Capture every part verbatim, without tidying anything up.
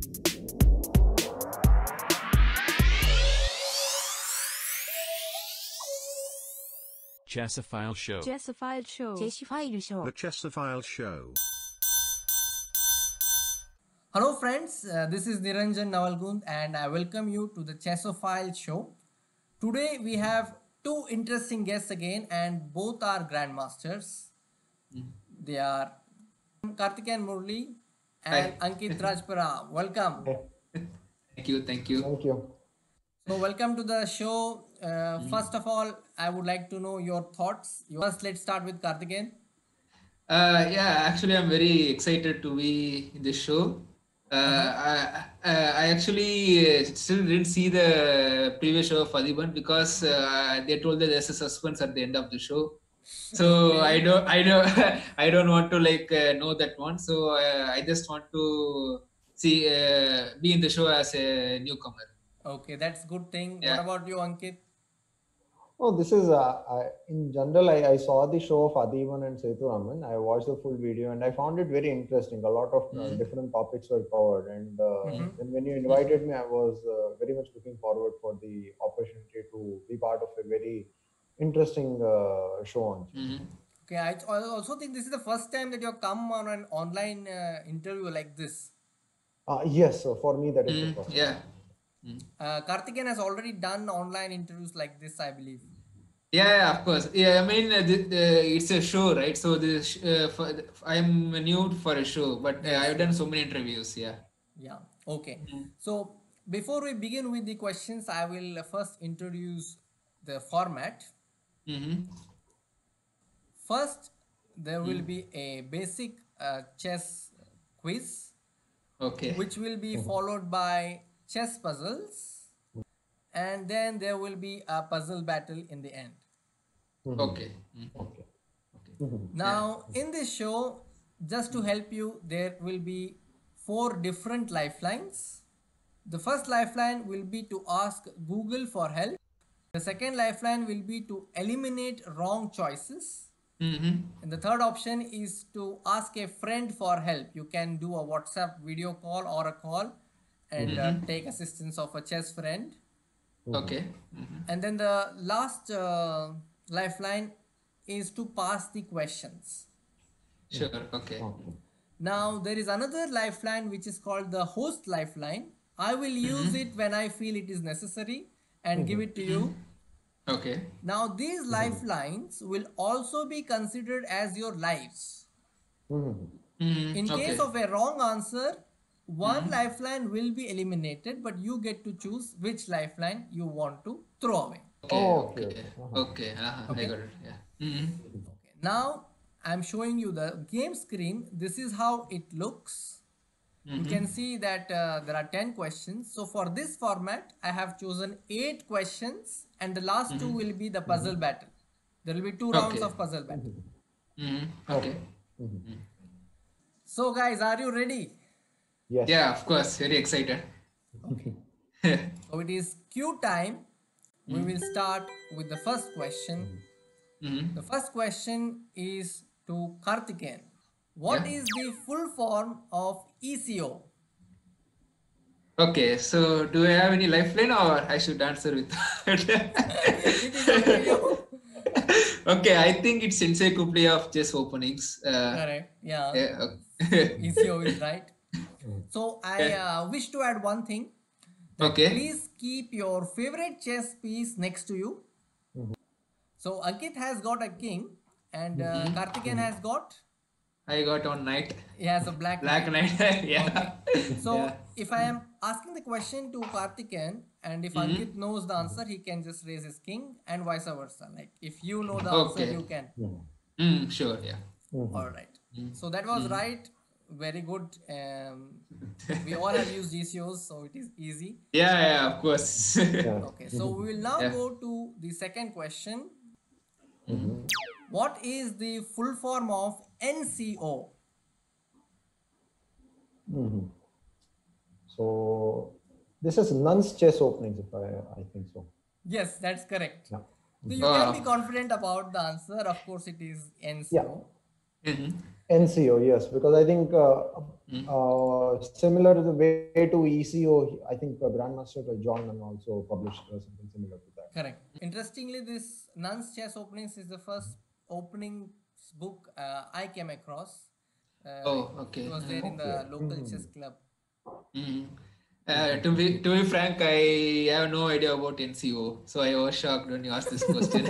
Chessophile Show. Chessophile Show. Chessophile Show. The Chessophile Show. Hello friends, uh, this is Niranjan Navalgund and I welcome you to the Chessophile Show. Today we have two interesting guests again and both are grandmasters. Mm. They are Karthikeyan Murli and Hi. Ankit Rajpura. Welcome. Thank you, thank you. Thank you. So welcome to the show. Uh, mm. First of all, I would like to know your thoughts. First, let's start with Karthikeyan. Uh, yeah, actually, I'm very excited to be in this show. Uh, uh-huh. I, uh, I actually still didn't see the previous show of Adiban because uh, they told that there's a suspense at the end of the show. So okay. I don't, I don't, I don't want to like uh, know that one. So uh, I just want to see, uh, be in the show as a newcomer. Okay, that's good thing. Yeah. What about you, Ankit? Oh, this is, uh, I, in general, I, I saw the show of Adiban and Sethuraman. I watched the full video and I found it very interesting. A lot of uh, mm-hmm. different topics were covered. And uh, mm-hmm. then when you invited me, I was uh, very much looking forward for the opportunity to be part of a very interesting uh, show on. Mm-hmm. Okay, I also think this is the first time that you have come on an online uh, interview like this. Uh, yes, so for me that is mm-hmm. the first yeah. time. Uh, Karthikeyan has already done online interviews like this, I believe. Yeah, yeah, of course. Yeah, I mean, uh, the, the, it's a show, right? So this, uh, for, I'm new for a show, but uh, I've done so many interviews. Yeah. Yeah. Okay. Mm-hmm. So before we begin with the questions, I will first introduce the format. Mm-hmm. First, there will mm-hmm. be a basic uh, chess quiz. Okay. Which will be mm-hmm. followed by chess puzzles, and then there will be a puzzle battle in the end. Mm-hmm. Okay. Mm-hmm. Okay. Okay. Now, yeah. in this show, just to help you, there will be four different lifelines. The first lifeline will be to ask Google for help. The second lifeline will be to eliminate wrong choices. Mm-hmm. And the third option is to ask a friend for help. You can do a WhatsApp video call or a call and mm-hmm. uh, take assistance of a chess friend. Okay. Mm-hmm. And then the last uh, lifeline is to pass the questions. Sure. Okay. Now there is another lifeline which is called the host lifeline. I will use mm-hmm. it when I feel it is necessary and mm-hmm. give it to you. Okay. Now these mm-hmm. lifelines will also be considered as your lives. Mm-hmm. Mm-hmm. In okay. case of a wrong answer, one mm-hmm. lifeline will be eliminated, but you get to choose which lifeline you want to throw away. Okay, oh, okay, okay. Uh-huh. Okay. Uh-huh. Okay. I got it. Yeah. Mm-hmm. Okay. Now I'm showing you the game screen. This is how it looks. Mm-hmm. You can see that uh, there are ten questions. So for this format, I have chosen eight questions, and the last mm-hmm. two will be the puzzle mm-hmm. battle. There will be two rounds okay. of puzzle battle. Mm-hmm. Okay. Mm-hmm. So guys, are you ready? Yes. Yeah, of course. Very excited. Okay. So it is cue time. We mm-hmm. will start with the first question. Mm-hmm. The first question is to Karthikeyan. What yeah. is the full form of E C O? Okay, so do I have any lifeline or I should answer with It is up to you. Okay, I think it's encyclopedia of chess openings. Uh, Correct. Yeah. yeah okay. E C O is right. So I uh, wish to add one thing. Okay. Please keep your favorite chess piece next to you. Mm-hmm. So Ankit has got a king and uh, mm-hmm. Karthikeyan has got? I got on knight. He has a black Black knight. knight. Yeah. Okay. So yeah. if I am asking the question to Karthikeyan and if mm-hmm. Ankit knows the answer, he can just raise his king and vice versa. Like if you know the okay. answer, you can. Mm-hmm. Mm, sure, yeah. Mm-hmm. All right. Mm-hmm. So that was mm-hmm. right. Very good. Um, we all have used G C Os, so it is easy. Yeah, yeah, of course. Yeah. Okay, so we will now yeah. go to the second question. Mm-hmm. What is the full form of N C O? Mm-hmm. So this is Nun's chess openings, if I I think so. Yes, that's correct. Yeah. So you uh, can be confident about the answer. Of course, it is N C O. Yeah. Mhm. N C O, yes, because I think uh, Mm. uh, similar to the way to E C O, I think uh, Grandmaster John and also published uh, something similar to that. Correct. Interestingly, this Nun's Chess Openings is the first opening book uh, I came across. Uh, Oh, it, okay. it was there in Okay. the local Mhm. chess club. Mm. Uh, to be to be frank, I have no idea about N C O, so I was shocked when you asked this question.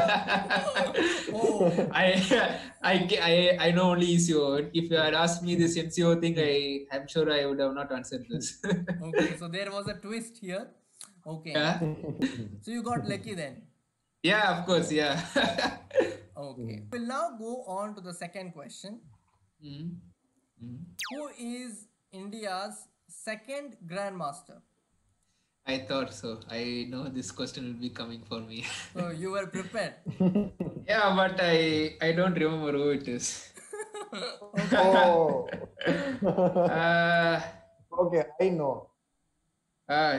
Oh, I, I I I know only E C O. If you had asked me this N C O thing, I I'm sure I would have not answered this. okay. So there was a twist here. Okay. Yeah, So you got lucky then. yeah, of course, yeah. Okay. We'll now go on to the second question. Mm. Mm. Who is India's second grandmaster? I thought so. I know this question will be coming for me. So you were prepared. Yeah, but I I don't remember who it is. Oh, Uh, okay, I know. uh,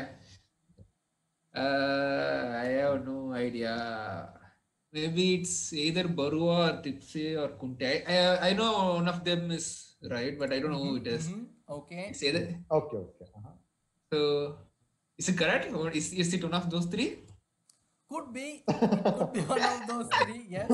uh, I have no idea. Maybe it's either Barua or Tipsy or Kunti. I, I, I know one of them is right, but I don't know who it is. Mhm. Okay. It's either. Okay, okay. Uh-huh. So, is it correct? Or is, is it one of those three? Could be. It could be one of those three. Yes.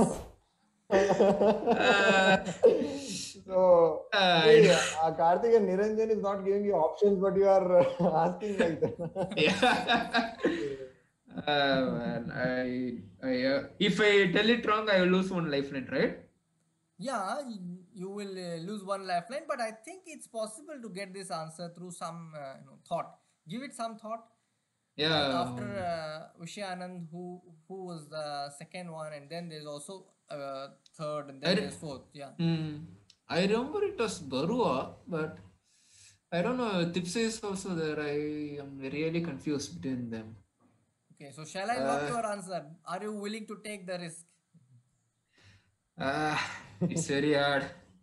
Uh, So, Uh, hey, uh, Karthik and Niranjan is not giving you options, but you are uh, asking like that. yeah. Uh, man, I, I, uh, if I tell it wrong, I will lose one lifeline, right? Yeah, you, you will uh, lose one lifeline, but I think it's possible to get this answer through some uh, you know, thought. Give it some thought. Like Yeah. after uh, Ushi Anand, who who was the second one, and then there's also uh, third, and I then re- there's fourth. Yeah. Hmm. I remember it was Barua, but I don't know. Tipsy is also there. I am really confused between them. Okay, so shall I lock Uh, your answer? Are you willing to take the risk? uh, it's very hard.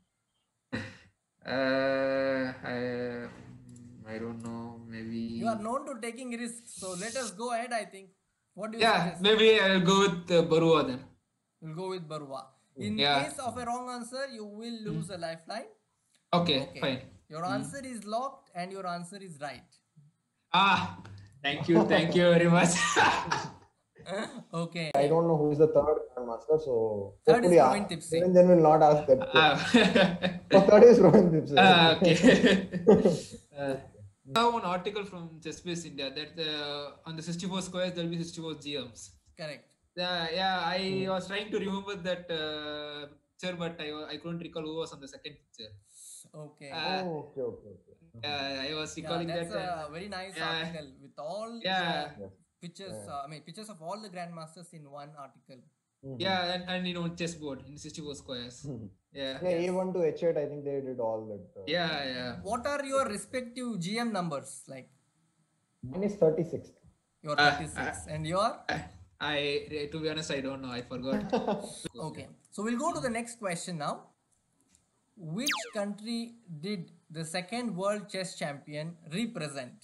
Uh, I, I don't know. Maybe. You are known to taking risks, so let us go ahead. I think. What do you Yeah, suggest? maybe I'll go with uh, Barua then. We'll go with Barua. In Yeah. case of a wrong answer, you will lose a lifeline. Okay, Okay. fine. Your answer is locked, and your answer is right. Ah, thank you, thank you very much. Okay. I don't know who is the third grandmaster, so Third is hopefully uh, Rohin Tipsy. Niranjan will not ask that question. Ah, So third is Rohin Tipsy. ah, okay. uh, I have one article from ChessBase India that uh, on the sixty-four squares there will be sixty-four G Ms. Correct. Yeah, yeah. I was trying to remember that uh, picture, but I, I couldn't recall who was on the second picture. Okay. Uh, Oh, okay, okay, okay. yeah, I was yeah, recalling that's that. a very nice yeah. article with all Yeah. the pictures. Yeah. Uh, I mean, pictures of all the grandmasters in one article. Mhm. Yeah, and, and you know, chessboard in sixty-four squares. Yeah. Yeah, A one to H eight, I think they did all that. Uh, Yeah, yeah. What are your respective G M numbers? Like Mine is thirty-six. your Uh, thirty-six and your I, I, to be honest, I don't know. I forgot. okay. So we'll go to the next question now. Which country did the second world chess champion represent?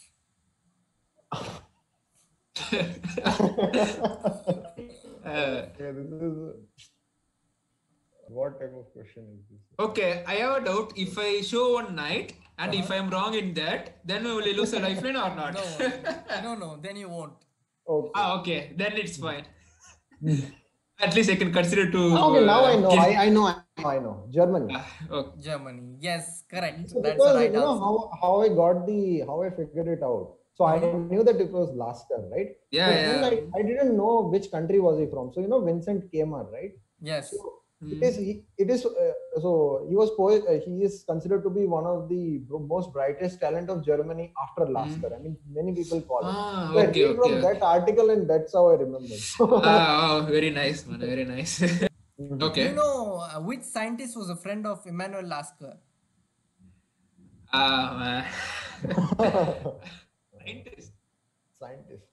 Uh, Yeah, this is. What type of question is this? okay, I have a doubt. If I show one knight and if I'm wrong in that, then will I lose a lifeline or not? No, no, no. Then you won't. Okay. Ah, okay, then it's fine. At least I can consider to. Okay, now I uh, know. guess- I, I know. I know. I know. Germany. Ah, okay. Germany. Yes, correct. So That's because the right you know answer. how, how I got the how I figured it out. So I knew that it was Lasker, right? Yeah, But then yeah. I, I didn't know which country was he from. So you know Vincent Kmart, right? Yes. So it is he, it is uh, so he was po- uh, he is considered to be one of the br- most brightest talent of Germany after Lasker. I mean many people call him. Ah, So I okay, read from okay. that article and that's how I remember. Ah, oh, very nice, man. Very nice. Do okay. you know uh, which scientist was a friend of Emmanuel Lasker? Ah, man. Scientist. Scientist.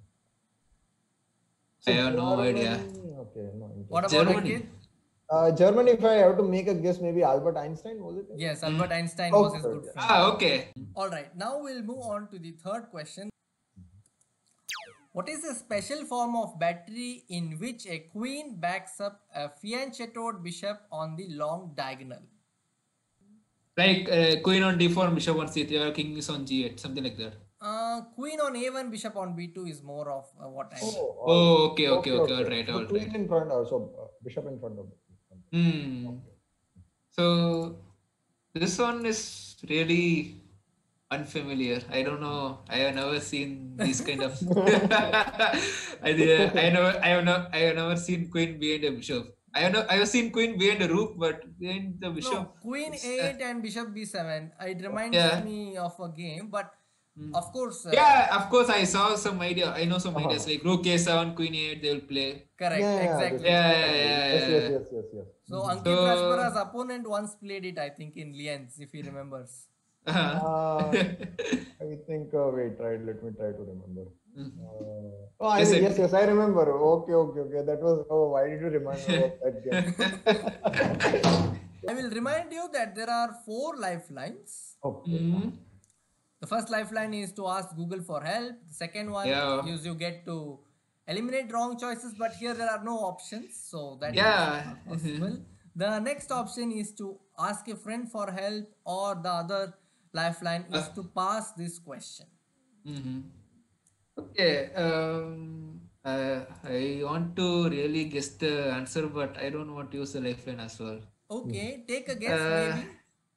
I have no Germany- idea. Okay, no. interesting. What about Germany. Ankit? Uh, Germany, if I have to make a guess, maybe Albert Einstein, was it? Yes, Albert Einstein Oh, was his good good. friend. Ah, okay. All right, now we'll move on to the third question. What is a special form of battery in which a queen backs up a fianchettoed bishop on the long diagonal? Like uh, queen on d four, bishop on c three, or king is on g eight, something like that. Uh, queen on a one, bishop on b two is more of uh, what I mean. Oh, Oh, okay, okay, okay, all right, So all queen right. in front, also uh, bishop in front of. Hmm. So this one is really unfamiliar. I don't know. I have never seen these kind of. I did- I never I have no, I have never seen queen behind a bishop. I have no, I have seen queen behind a rook, but behind the bishop. No, queen it's, uh, eight and bishop b seven. It reminds Yeah. me of a game, but of course. Uh, Yeah, of course. I saw some idea. I know some Uh-huh. ideas like rook a seven, queen a eight. They will play. Correct. Yeah, yeah, exactly. this- Yeah, yeah, yeah, Yes, yes, yeah. yes, yes, yes. So Ankit So- Rajpara's opponent once played it, I think, in Lienz, if he remembers. Uh-huh. Uh, I think. Uh, wait, right. Let me try to remember. Uh, oh, I Yes, mean, I- yes, yes. I remember. Okay, okay, okay. That was. Oh, why did you remind me of that game? I will remind you that there are four lifelines. Okay. Mhm. The first lifeline is to ask Google for help. The second one Yeah. is you get to eliminate wrong choices, but here there are no options, so that is Yeah. not possible. The next option is to ask a friend for help, or the other lifeline is to pass this question. Mm-hmm. Okay. Um, uh, I want to really guess the answer, but I don't want to use the lifeline as well. Okay, take a guess, Uh, maybe.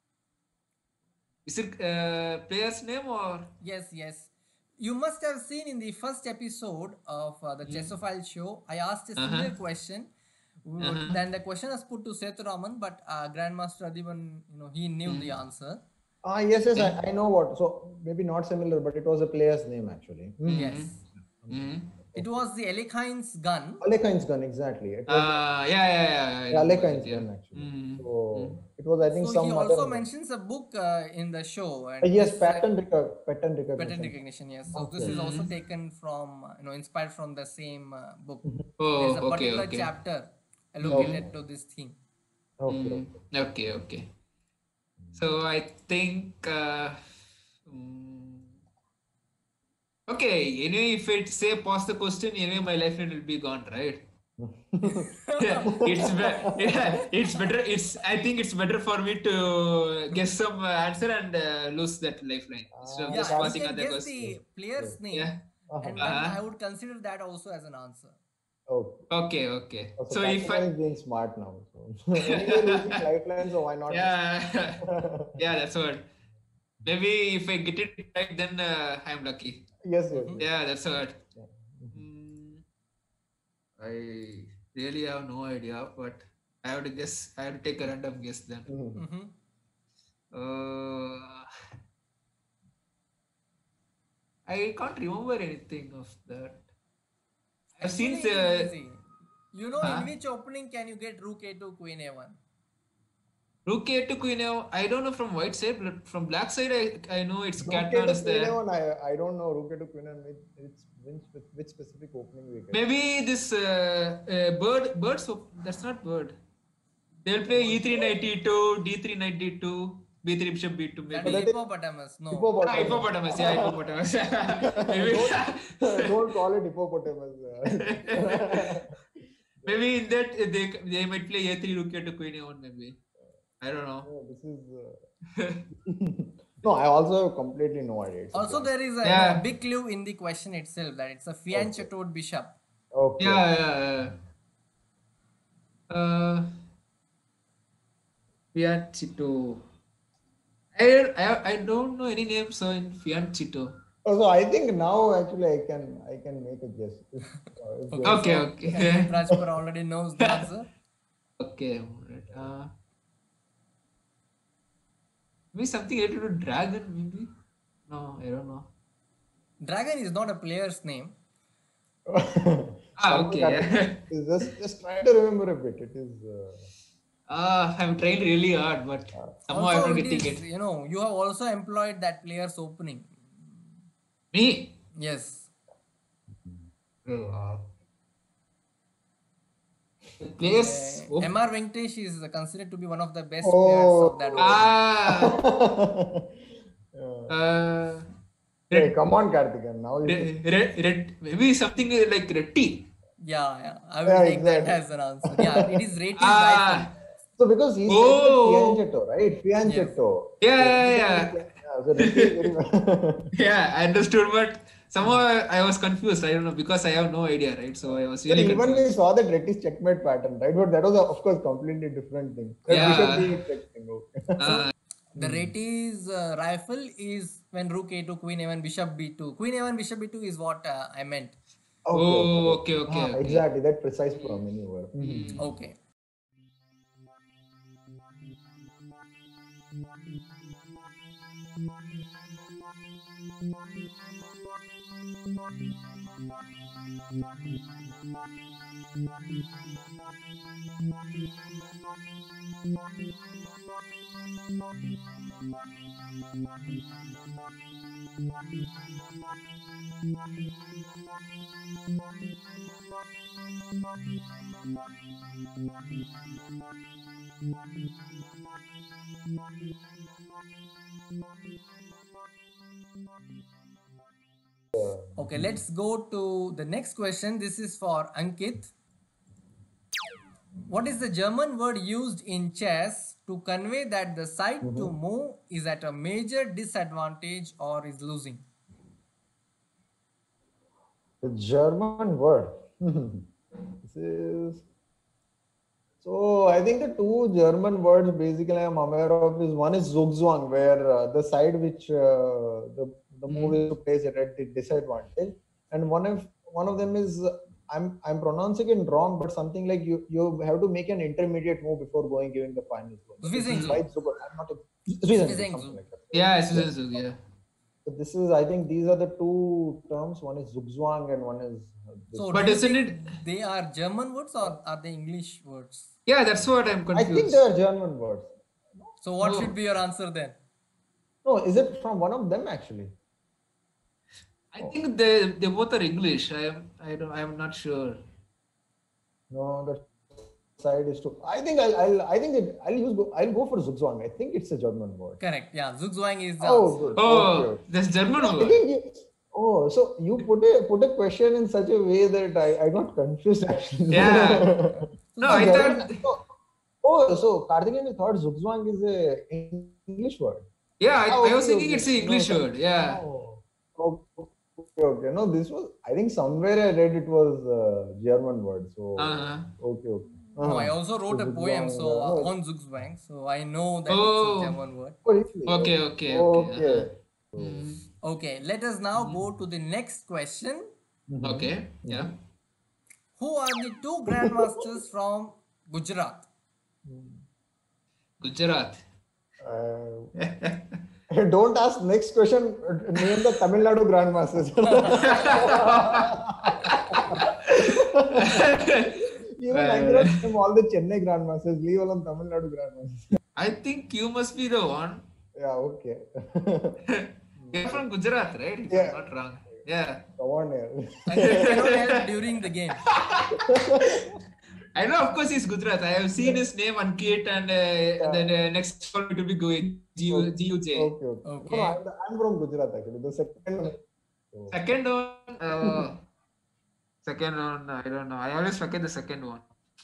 Is it uh, player's name or? Yes, yes. You must have seen in the first episode of uh, the Chessophile show, I asked a similar Uh-huh. question. We would- Then the question was put to Sethuraman, but uh, Grandmaster Adiban, you know, he knew the answer. Ah, yes, yes. I, I know what. So maybe not similar, but it was a player's name actually. Hmm. Yes. Mm-hmm. It was the Alekhines gun. Alekhine's gun, exactly. It was Uh, yeah, yeah, yeah. I yeah, remember Alekhine's it, yeah. gun actually. Mhm. So it was, I think, So some he other. also mentions a book uh, in the show. And Uh, yes, this, uh, pattern recog- pattern recognition. pattern recognition. Yes. So this is also taken from, uh, you know, inspired from the same uh, book. Oh, There's a okay, particular okay. chapter allocated to this theme. Okay. Mm, okay, okay. So I think. Uh, mm, okay. Anyway, if it say pause the question, anyway, my lifeline will be gone, right? yeah, it's be- yeah, it's better. It's I think it's better for me to guess some uh, answer and uh, lose that lifeline instead of Yeah, just you passing can on the guess question. the player's name, Yeah. Uh-huh. and then Uh-huh. I would consider that also as an answer. Okay. Okay, okay. So, So if Kathmandu I is being smart now. So anyway, losing lifeline, so why not? yeah yeah that's what. Maybe if I get it right, then uh, I'm lucky. Yes, yes. yes. Yeah, that's what. Yeah. Mm, I really have no idea, but I have to guess. I have to take a random guess then. Mhm. Mm-hmm. Uh, I can't remember anything of that. I've seen Actually, it the. is easy. You know, Huh? in which opening can you get Rook A two, Queen A one? Rook A to Queen A. I don't know from white side, but from black side, I, I know it's Rook cat A pawn to is Queen there. A one, I, I don't know. Rook A to Queen and which, which, which, which specific opening we get. Maybe this uh, uh, bird, bird, so that's not bird. They'll play E three ninety-two, D three ninety-two, B three bishop B two, That maybe. is that is- hippopotamus. No. Ah, hippopotamus, yeah, hippopotamus. maybe, Don't call it hippopotamus. maybe in that uh, they they might play A three rook A to Queen A one, maybe. I don't know. No, this is. Uh... no, I also have completely no idea. It's a Also, blank. there is a, Yeah. you know, big clue in the question itself that it's a fianchettoed bishop. Okay. Yeah, yeah, yeah. Uh, Fianchetto. I, I I don't know any names so in Fianchetto. Oh, so I think now actually I can I can make a guess. If, uh, if you're- Okay, okay. Rajpur already knows the answer. Okay, alright. Uh, maybe something related to dragon, maybe? No, I don't know. Dragon is not a player's name. Ah, okay. Yeah. It's just just try to remember a bit. It is. Uh, Ah, I'm trying really hard, but somehow I'm Also, not it getting is, it. you know, you have also employed that player's opening. Me? Yes. Uh, the players. Uh, M R Venkatesh is considered to be one of the best Oh. players of that opening. Ah. uh, Uh, Hey, come on, Karthikeyan. Now you Red, red, red, maybe something like Reddy. Yeah, yeah. I will Yeah, take that exactly. as an answer. Yeah, it is Retti's rifle. Ah, So because he's staying with oh, Fianchetto, right? Fianchetto. yeah, So yeah, he's staying yeah. with Fian- yeah, so Reddy is very Yeah, I understood, but somehow I was confused. I don't know because I have no idea, right? So I was But really even we confused. saw that Reddy's checkmate pattern, right? But that was, of course, completely different thing. That Bishop Yeah. B check thing. Okay. So the Retti's uh, rifle is when Rook A two, Queen A one, Bishop B two. Queen A one, Bishop B two is what uh, I meant. Okay, okay, Oh, okay. okay, okay, Ah, okay. exactly. That precise pro maneuver. Mm. Okay. Okay, let's go to the next question. This is for Ankit. What is the German word used in chess to convey that the side to move is at a major disadvantage or is losing? The German word. This is so. I think the two German words basically I'm aware of is one is Zugzwang, where uh, the side which uh, the the move is to place it at the disadvantage, and one of one of them is uh, I'm I'm pronouncing it wrong, but something like you you have to make an intermediate move before going giving the final blow. But this is Zwischenzug. why Zug. I'm not. Zwischenzug, something Zwischenzug. like that. Yeah, Yeah. Susan, yeah. So this is, I think these are the two terms. One is Zugzwang and one is uh, this. So But do you isn't think it? they are German words or are they English words? Yeah, that's what I'm I think confused. they are German words. So what Oh. should be your answer then? No, is it from one of them actually? I think they they both are English. I am I don't I'm not sure. No, the side is too. I think I'll, I'll I think it, I'll use go, I'll go for Zugzwang. I think it's a German word. Correct. Yeah, Zugzwang is the Oh, answer. good. Oh, Okay, okay. that's German I word. think you, oh, so you put a put a question in such a way that I, I got confused actually. Yeah. No, I German- thought. oh, oh, so Karthikeyan, you thought Zugzwang is a English word. Yeah, I, Ah, I was okay, thinking okay. it's an English No, word. Yeah. Oh, okay, okay. No, this was, I think somewhere I read it was a German word. So, Uh-huh. okay, okay. No, I Uh-huh. also wrote a So poem Zugzwang, so uh, uh, no, on Zugzwang, so I know that Oh. it's a German word. oh, really? Okay, okay, okay. Okay. Uh-huh. Mm. Okay, let us now go to the next question. Okay. Yeah. Who are the two grandmasters from Gujarat? Gujarat. Uh, don't ask next question. uh, Name the Tamil Nadu grandmasters. Even I cannot name all the Chennai grandmasters. Leave alone Tamil Nadu grandmasters. I think you must be the one. Yeah, okay. You're from Gujarat, right? If Yeah. I'm not wrong. Yeah. Come on here. I cannot help during the game. I know, of course, he's Gujarat. I have seen his name on Kit, and uh, then uh, next one it will be going G U J. Okay, okay. Okay. No, I'm, I'm from Gujarat actually. The second one. So, Second one, uh, second one, I don't know. I always forget the second one.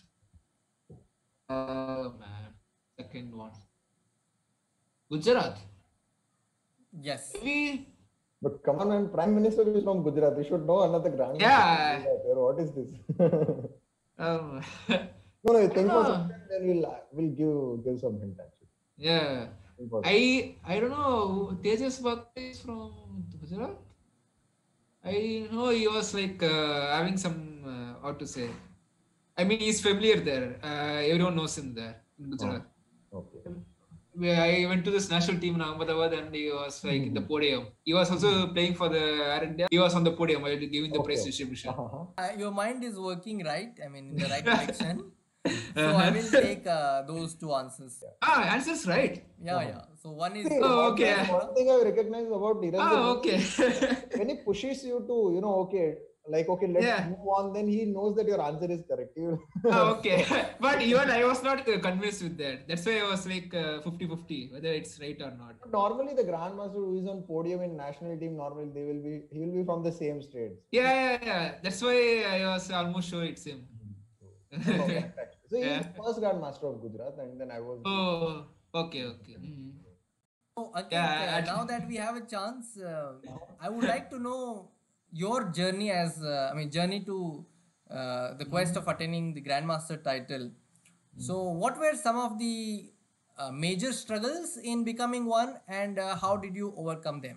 Oh man, second one. Gujarat. Yes. Maybe. but come on, man, Prime Minister is from Gujarat. You should know another grandmaster. Yeah. from Gujarat. What is this? Um, No, no, you think for Ah. some time, then we'll, we'll give, give some hint actually. yeah. Think for- I I don't know. Tejas Bhatt is from Gujarat. I know he was like uh, having some uh, how to say. I mean, he's familiar there. Uh, everyone knows him there in Gujarat. Okay. Where I went to this national team in Ahmedabad and he was like in the podium. He was also playing for the Air India. He was on the podium while giving the prize Okay. distribution. Uh-huh. Uh, your mind is working right. I mean, in the right direction. So I will take uh, those two answers. Ah, answer's right. Yeah, yeah. So one is. See, Oh, one- okay. One thing I recognize about Niranjan Ah, is okay. when he pushes you to, you know, okay, like, okay, let's Yeah. move on, then he knows that your answer is correct. He- Ah, okay. But even I was not uh, convinced with that. That's why I was like uh, fifty fifty, whether it's right or not. Normally, the grandmaster who is on podium in national team, normally they will be he will be from the same states. Yeah, yeah, yeah. That's why I was almost sure it's him. I know that actually. So he is Yeah. first grandmaster of Gujarat, and then I was. Oh, okay, okay. Mhm. So Ankit, Yeah, uh, at, now that we have a chance, uh, I would like to know your journey as uh, I mean journey to uh, the quest of attaining the grandmaster title. So what were some of the uh, major struggles in becoming one, and uh, how did you overcome them?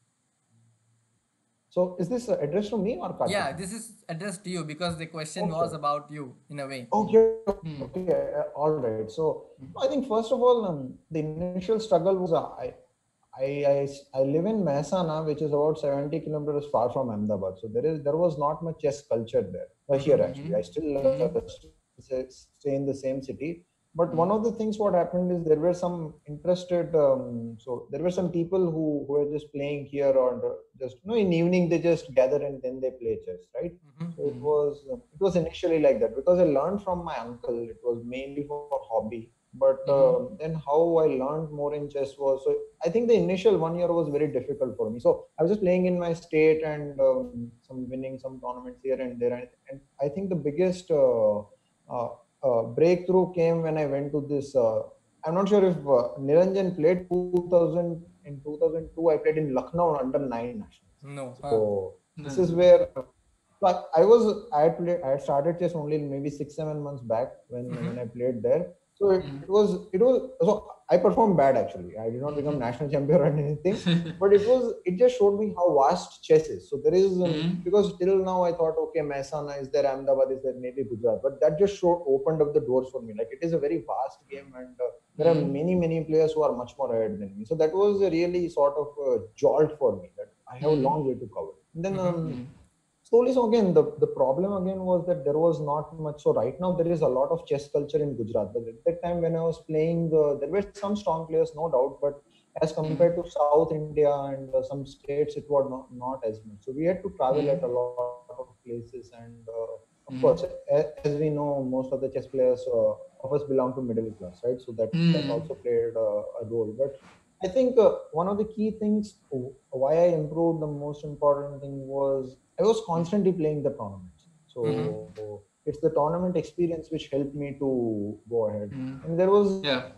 So is this uh, addressed to me or Karthik? Yeah, this is addressed to you because the question was Okay. about you in a way. Okay, Hmm. okay, uh, all right. So I think first of all, um, the initial struggle was uh, I, I, I, I live in Mehsana, which is about seventy kilometers far from Ahmedabad. So there is there was not much chess culture there. Uh, here actually, I still uh, stay stay in the same city. But one of the things what happened is there were some interested. Um, so there were some people who who were just playing here or just you know in evening they just gather and then they play chess, right? So it was it was initially like that because I learned from my uncle. It was mainly for hobby, but uh, then how I learned more in chess was so I think the initial one year was very difficult for me. So I was just playing in my state and um, some winning some tournaments here and there, and, and I think the biggest uh, uh, uh, breakthrough came when I went to this. Uh, I'm not sure if uh, Niranjan played two thousand in two thousand two. I played in Lucknow under nine nationals. No, huh? So No, this no. is where but I was I had played I had started chess only maybe six seven months back when when I played there. So it, it was it was so I performed bad actually. I did not become national champion or anything, but it was it just showed me how vast chess is. So there is um, because till now I thought okay Mehsana is there, Ahmedabad is there, maybe Gujarat, but that just showed opened up the doors for me. Like it is a very vast game and uh, there are many many players who are much more ahead than me. So that was a really sort of a jolt for me that I have a long way to cover. And then um, slowly so again the, the problem again was that there was not much so right now there is a lot of chess culture in Gujarat, but at that time when I was playing uh, there were some strong players no doubt, but as compared to South India and uh, some states it was not, not as much, so we had to travel at a lot of places and uh, of course as, as we know most of the chess players uh, of us belong to middle class, right? So that that also played uh, a role, but I think uh, one of the key things w- why I improved, the most important thing was I was constantly playing the tournaments. So it's the tournament experience which helped me to go ahead. And there was Yeah.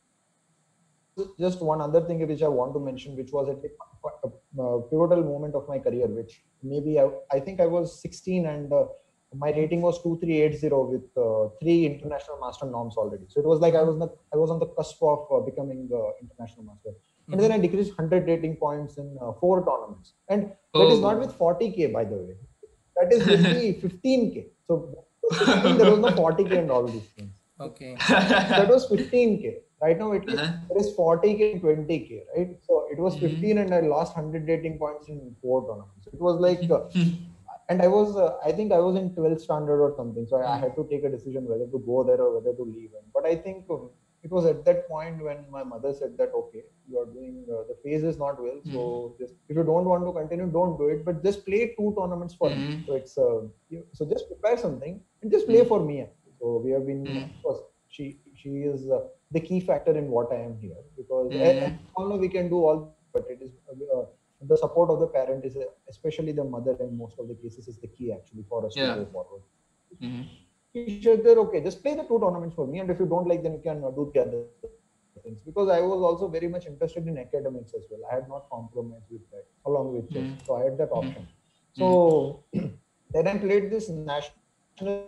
just one other thing which I want to mention, which was at a, a pivotal moment of my career, which maybe I, I think I was sixteen and uh, my rating was two three eight zero with uh, three international master norms already. So it was like I was not, I was on the cusp of uh, becoming the international master. And then I decreased one hundred rating points in uh, four tournaments. And that is not with forty K, by the way. That is with the fifteen K. So sixteen, there was no forty K and all these things. Okay. That was fifteen K. Right now, it is, there is forty K and twenty K, right? So it was fifteen and I lost one hundred rating points in four tournaments. It was like, uh, and I was, uh, I think I was in twelfth standard or something. So I, I had to take a decision whether to go there or whether to leave. But I think um, it was at that point when my mother said that, okay, you are doing, uh, the phase is not well. So just, if you don't want to continue, don't do it. But just play two tournaments for me. So it's, uh, you, so just prepare something and just play for me. So we have been, of course, she, she is uh, the key factor in what I am here because mm. all know we can do all, but it is uh, the support of the parent is uh, especially the mother in most of the cases is the key actually for us yeah. to go forward. Mm-hmm. She said that okay, just play the two tournaments for me, and if you don't like, then you can uh, do the other things. Because I was also very much interested in academics as well. I had not compromised with that along with chess, mm-hmm. so I had that option. Mm-hmm. So then I played this national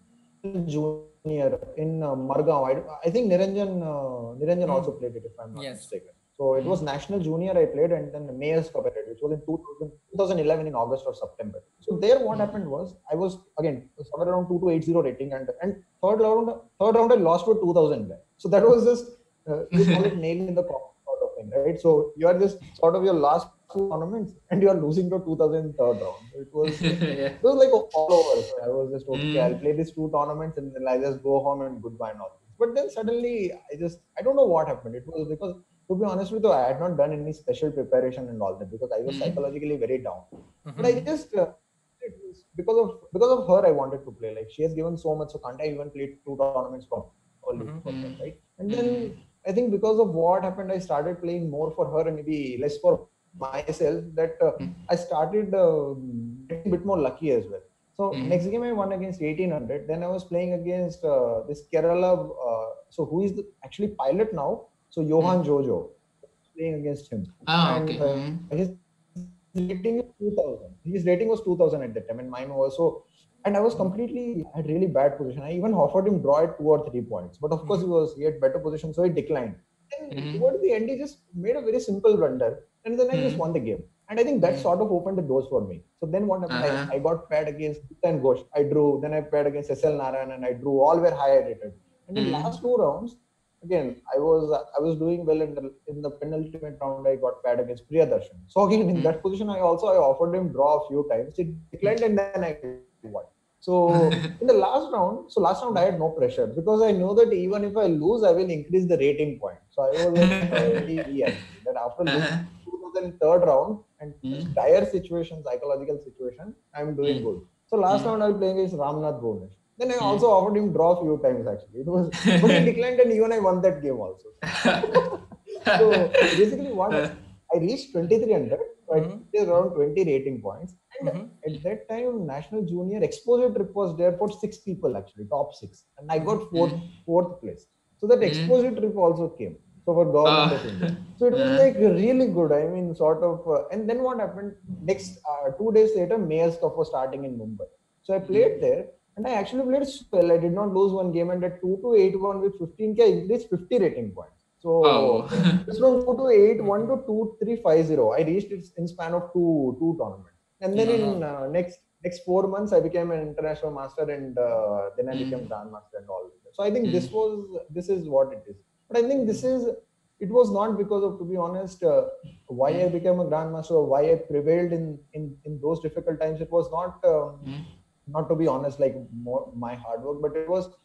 junior in uh, Margao. I, I think Niranjan uh, Niranjan mm. also played it if I'm not yes. mistaken. So it mm. was national junior I played and then Mayor's Cup I played, which was in two thousand, twenty eleven in August or September. So there what mm. happened was I was again somewhere around two two eight zero rating and and third round third round I lost to two thousand. So that was just uh, you call it nail in the coffin sort of thing, right? So you are just sort of your last two tournaments and you are losing to two thousand third round. So it was yeah. it was like all over. So I was just okay, mm. I'll play these two tournaments and then I just go home and goodbye and all this. But then suddenly I just I don't know what happened. It was because to be honest with you, I had not done any special preparation and all that because I was mm. psychologically very down. Mm-hmm. But I just uh, because of because of her I wanted to play. Like she has given so much, so can't I even play two tournaments from only Mhm. for her, Mm. right? And then I think because of what happened, I started playing more for her and maybe less for myself. That uh, Mm. I started uh, getting a bit more lucky as well. So Mm. next game I won against eighteen hundred. Then I was playing against uh, this Kerala. Uh, so who is the actually pilot now? So Johan Mm. Jojo, playing against him, Ah, okay. and uh, Mm. his rating is two thousand. His rating was two thousand at that time, and mine was so. And I was completely I had really bad position. I even offered him draw at two or three points, but of course he was he had better position, so he declined. And Mm. towards the end, he just made a very simple blunder, and then I just Mm. won the game. And I think that Mm. sort of opened the doors for me. So then what happened? I, Uh-huh. I got paired against Gupta and Ghosh. I drew. Then I paired against S L Narayan, and I drew. All were higher rated. And in Mm. last two rounds, again I was I was doing well in the in the penultimate round. I got paired against Priyadarshan. So again in Mm. that position, I also I offered him draw a few times. It declined, and then I won. So in the last round, so last round I had no pressure because I know that even if I lose, I will increase the rating point. So I was already free actually. That after losing Uh-huh. two thousand third round and such Mm. dire situation, psychological situation, I'm doing Mm. good. So last Mm. round I was playing against Ramnath Bhuvanesh. Then I Mm. also offered him draw a few times actually. It was, but he declined, and even I won that game also. So basically, what Uh, I reached twenty-three hundred, so I Mhm. did around twenty rating points. And Mhm. at that time, National Junior Exposure Trip was there for six people actually, top six, and I got fourth mm. fourth place. So that Mm. exposure trip also came. So for government Ah. of India. So it was Uh, like really good. I mean, sort of. Uh, and then what happened? Next uh, two days later, Mayor's Cup was starting in Mumbai. So I played there, and I actually played so well. I did not lose one game, and at two to eight one with fifteen k, I increased fifty rating points. wow. So just from two to eight one to two three five zero, I reached it in span of two two tournaments. And then Uh-huh. in uh, next next four months, I became an international master, and uh, then I became Mm. grandmaster and all. So I think Mm. this was this is what it is. But I think this is it was not because of, to be honest, uh, why I Mm. became a grandmaster or why I prevailed in in in those difficult times. It was not um, Mm. not to be honest like more my hard work, but it was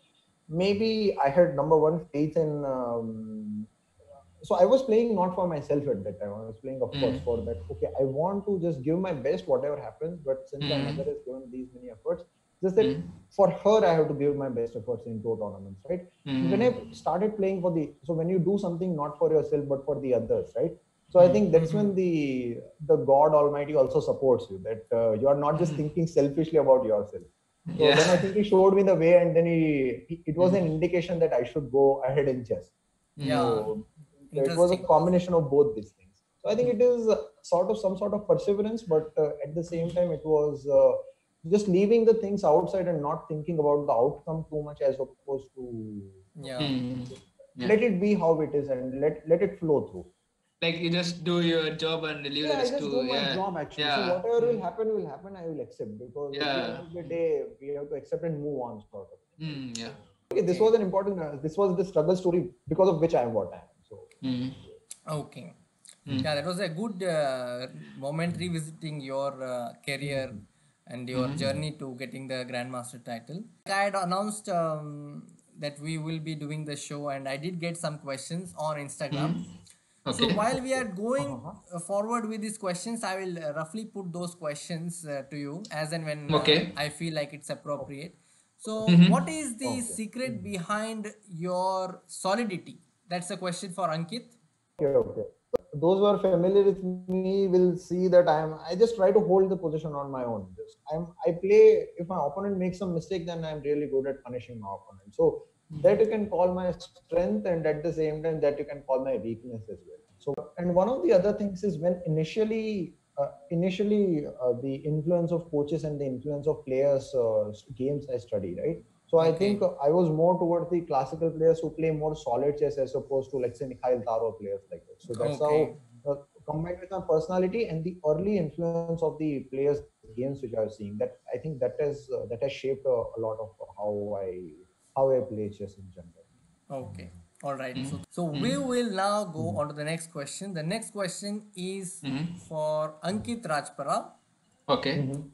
maybe I had number one faith in. Um, so I was playing not for myself at that time. I was playing, of course, Mm. for that. Okay, I want to just give my best, whatever happens. But since my Mm. mother has given these many efforts, just that Mm. for her, I have to give my best efforts in two tournaments, right? When Mm. I started playing for the, so when you do something not for yourself but for the others, right? So I Mm. think that's Mhm. when the the God Almighty also supports you. That uh, you are not just Mm. thinking selfishly about yourself. So Yeah. then I think he showed me the way, and then he, he it was an Mm. indication that I should go ahead in chess. Mm. Yeah. So it was a Interesting. combination of both these things. So I think Mm. it is uh, sort of some sort of perseverance, but uh, at the same time, it was uh, just leaving the things outside and not thinking about the outcome too much, as opposed to Yeah. Mm. just Yeah. let it be how it is and let let it flow through. Like you just do your job and leave the Yeah, I rest just to do my yeah. job actually. So Yeah. whatever will Mm. happen will happen. I will accept, because at the end Yeah. of the day, we have to accept and move on, sort of thing, right? Mm. Yeah. Okay, this Okay. was an important. Uh, this was the struggle story because of which I am what I am. So Mm. Okay. Mm. Yeah, that was a good uh, moment revisiting your uh, career and your Mm. journey to getting the Grandmaster title. I had announced um, that we will be doing the show, and I did get some questions on Instagram. Mm. So Okay. while we are going uh-huh. uh, forward with these questions, I will uh, roughly put those questions uh, to you as and when uh, Okay. I feel like it's appropriate. So, what Mm-hmm. is the Okay. secret behind your solidity? That's a question for Ankit. Okay, okay. Those who are familiar with me will see that I am. I just try to hold the position on my own. Just I'm. I play. If my opponent makes some mistake, then I'm really good at punishing my opponent. So that you can call my strength, and at the same time that you can call my weakness as well. So, and one of the other things is when initially, uh, initially uh, the influence of coaches and the influence of players, uh, games I study, right? So I think Okay. uh, I was more towards the classical players who play more solid chess as opposed to, let's say, Mikhail Taro players like that. So that's Okay. how, uh, combined with my personality and the early influence of the players' games which I was seeing, that I think that has uh, that has shaped uh, a lot of how I how I play chess in general. Okay. All right. Mm. So, so we Mm. will now go Mhm. on to the next question. The next question is Mm. for Ankit Rajpara. Okay. Mhm.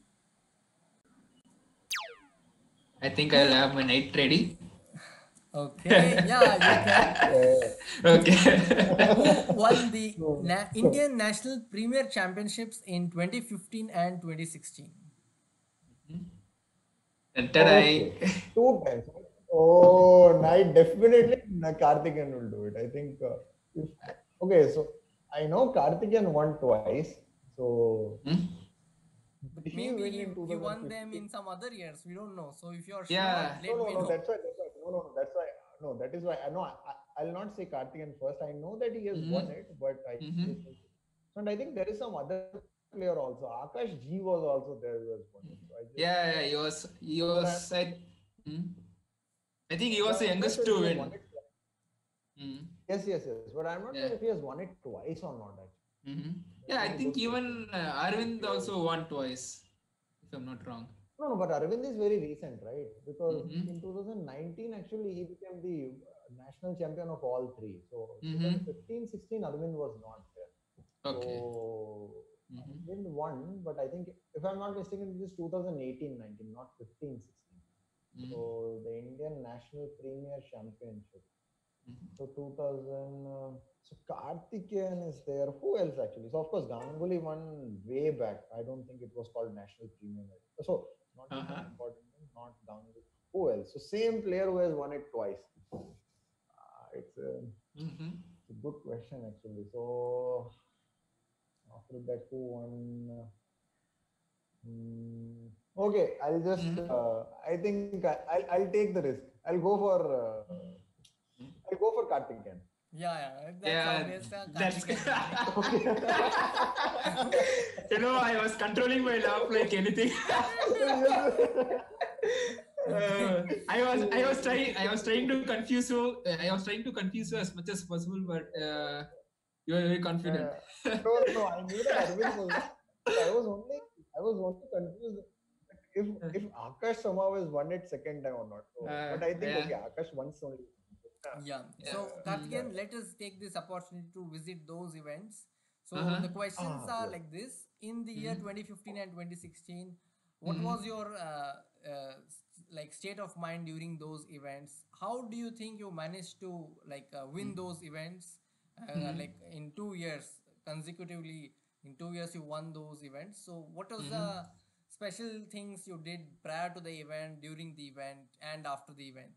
I think I'll Who? have my night ready. Okay. Yeah, you can. Okay. Who won the So, Na- Indian National Premier Championships in twenty fifteen and twenty sixteen? And Okay, I. two times. Oh, I definitely Karthikeyan will do it. I think. Uh, if okay, so I know Karthikeyan won twice. So Hmm? did But he maybe win he in he won them two thousand fifteen? in some other years. We don't know. So if you are sure, Yeah. No, let no, me no. know. That's why. That's why. No, no, no. That's why. No, that is why. I know. I, I'll not say Karthikeyan first. I know that he has won Mm-hmm. it, but I Mm-hmm. think. And I think there is some other player also. Akash G was also there who has won it. So I just. Yeah, yeah, Uh, he was, he but I, was, I, hmm? I think he but was the I'm not youngest sure if to he has won win. it. Mm. Yes, yes, yes. But I'm not sure Yeah. if he has won it twice or not. Actually, Mm-hmm. that Yeah, I is a think good question. even uh, If Arvind he has, also won twice, if I'm not wrong. no, no, but Arvind is very recent, right? Because Mm-hmm. in two thousand nineteen, actually, he became the uh, national champion of all three. So Mm-hmm. twenty fifteen, sixteen, Arvind was not there. Okay. So Mm-hmm. Arvind won, but I think if I'm not mistaken, it is twenty eighteen nineteen, not fifteen sixteen. Mm-hmm. So the Indian National Premier Championship. Mm-hmm. So two thousand. Uh, so Karthikeyan is there. Who else actually? So of course Ganguly won way back. I don't think it was called National Premium. So not the Uh-huh. most important thing. Not Ganguly. Who else? So same player who has won it twice. Uh, it's, a, Mm-hmm. it's a good question actually. So after that, who won? Uh, mm, okay, I'll just. Mm-hmm. Uh, I think I, I'll I'll take the risk. I'll go for. Uh, I'll go for Karthikeyan. Yeah, yeah, that's Yeah, obvious. Uh, that's. Karthikeyan will win it. Okay. You know, I was controlling my laugh like anything. Uh, I was I was trying I was trying to confuse you. uh, I was trying to confuse you as much as possible, but uh, you are very confident. Uh, no, no, no. I knew that Arvind was not. But I was only, I was only confused that if if Akash somehow has won it second time or not. So, uh, but I think yeah, okay, Akash once only. Yeah, Yeah. yeah. So, Mm. Karthikeyan, let us take this opportunity to visit those events. So, Uh-huh. the questions ah, are yes. like this. In the year Mm-hmm. twenty fifteen and twenty sixteen, what was Mm-hmm. your uh, uh, s- like state of mind during those events? How do you think you managed to like uh, win those events? Uh, Mm-hmm. like in two years consecutively, in two years you won those events. So, what was Mm-hmm. the special things you did prior to the event, during the event, and after the event?